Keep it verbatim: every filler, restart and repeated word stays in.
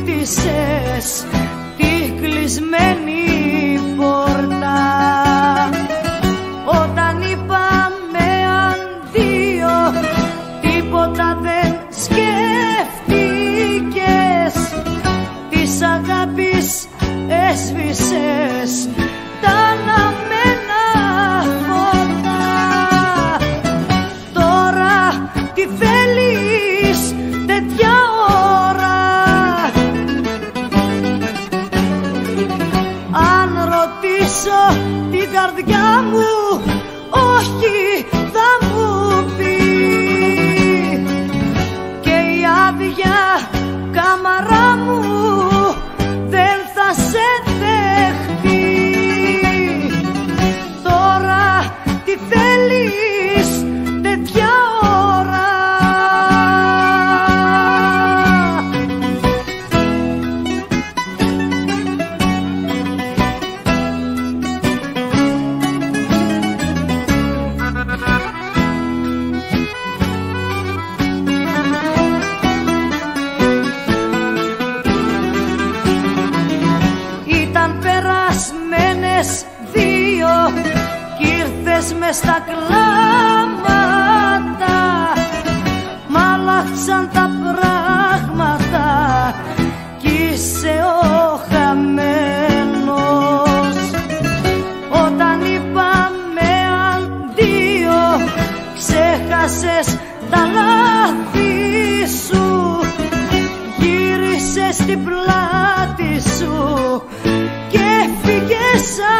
χτίσες τη κλεισμένη πόρτα. Όταν είπαμε αντίο, τίποτα δεν σκέφτηκες. Της αγάπης έσβησες τα αναμένα φώτα. Τώρα τι θέλεις τέτοια ώρα? Αν ρωτήσω την καρδιά μου, όχι θα μου πει. Και η άδεια κάμαρα μου δεν θα σε δεχτεί. Τώρα τι θέλεις τέτοια ώρα? Ήταν περασμένες δύο κι ήρθες μες στα κλάματα. Μ' άλλαξαν τα πράγματα κι είσαι ο χαμένος. Όταν είπαμε αντίο, ξέχασες τα λάθη σου. Γύρισες στην πλάτη σου και φύγες